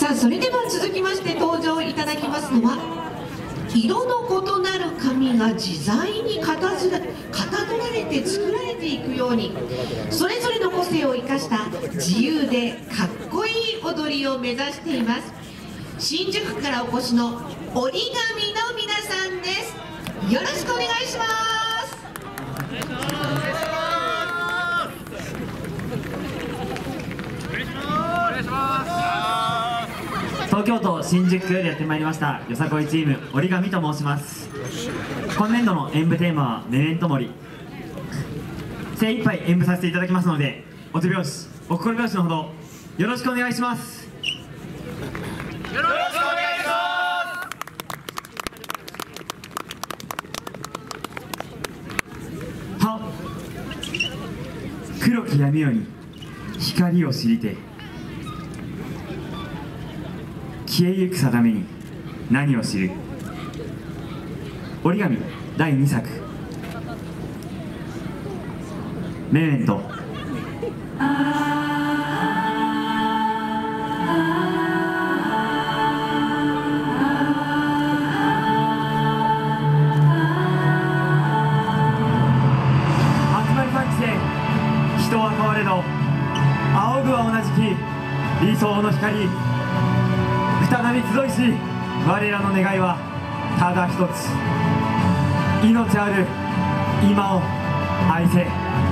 さあ、それでは続きまして登場いただきますのは、色の異なる紙が自在にかたどられて作られていくように、それぞれの個性を生かした自由でかっこいい踊りを目指しています。新宿からお越しの折り紙の皆さんです。よろしくお願いします。 東京都新宿区よりやってまいりましたよさこいチーム折り紙と申します。今年度の演舞テーマはメメントモリ。精一杯演舞させていただきますので、お手拍子お心拍子のほどよろしくお願いします。 よろしくお願いします。 は黒き闇夜に光を知りて、消えゆく定めに何を知る。折り紙第2作メメント。人は変われど仰ぐは同じき理想の光。再び集いし我らの願いはただ一つ、命ある今を愛せ。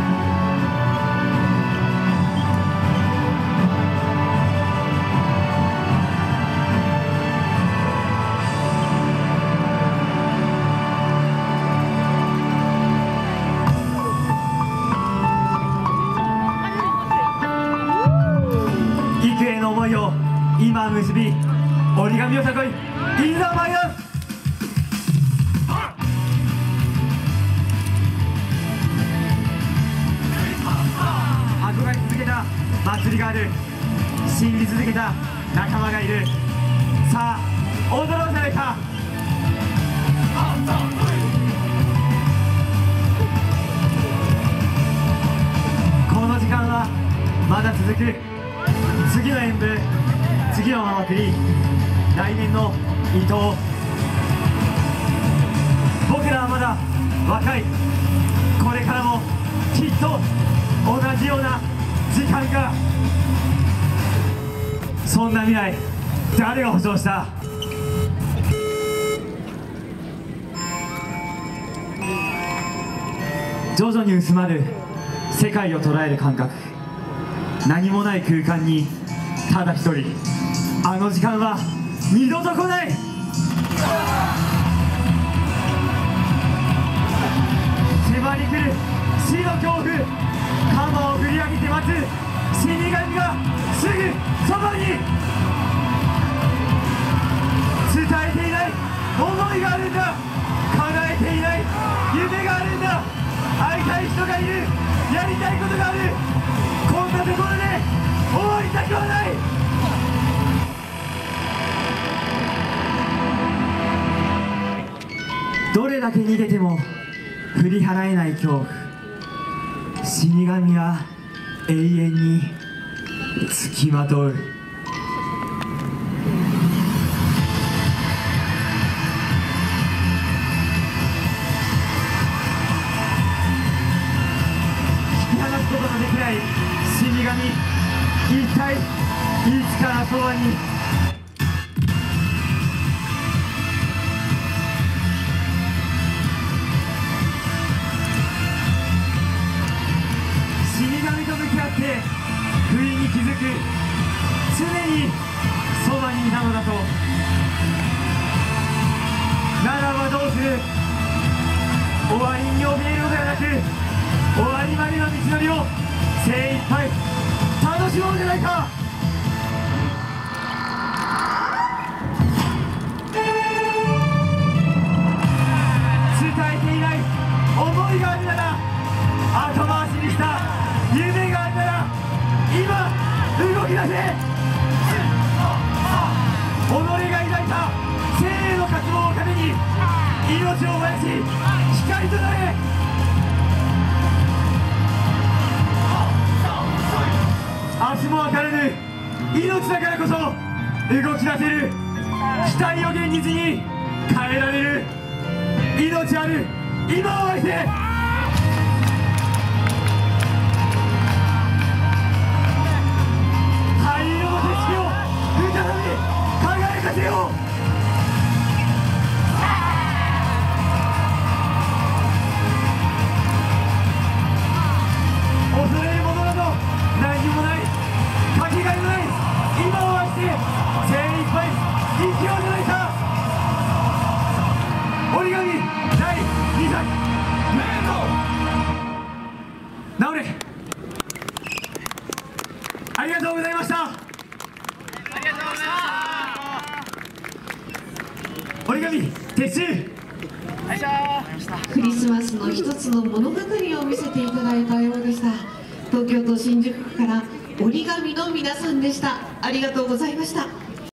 幾重の思いを今結び、折り紙よさこいいざ参る。憧れ続けた祭りがある、信じ続けた仲間がいる。さあ踊ろうじゃないか。この時間はまだ続く。次の演舞、次のお祭り、来年の伊東。僕らはまだ若い。これからもきっと同じような時間が。そんな未来誰が保証した。徐々に薄まる世界を捉える感覚。何もない空間にただ一人。あの時間は二度と来ない。迫り来る死の恐怖。鎌を振り上げて待つ死神がすぐそばに。伝えていない思いがあるんだ。叶えていない夢があるんだ。会いたい人がいる。やりたいことがある。こんなところで終わりたくはない。どれだけ逃げても振り払えない恐怖。死神は永遠につきまとう。引き離すことのできない死神。一体いつからそばに。死神と向き合って不意に気づく。常にそばにいたのだと。ならばどうする。終わりに怯えるのではなく、終わりまでの道のりを精一杯楽しもうじゃないか。伝えていない思いがあるなら、後回しにした夢があるなら、今動き出せ。己が抱いた生への渇望を糧に命を燃やし光となれ。明日も分からぬ命だからこそ動き出せる、期待を現実に変えられる、命ある今を愛せ。灰色の景色を再び輝かせよう。恐れるものなど何もない、かけがえのない今を愛して精一杯生きようじゃないか。折り紙第2作メイド直れ、ありがとうございました。折り紙撤収。 クリスマスの一つの物語を見せていただいたようでした。東京都新宿区から折り紙の皆さんでした。ありがとうございました。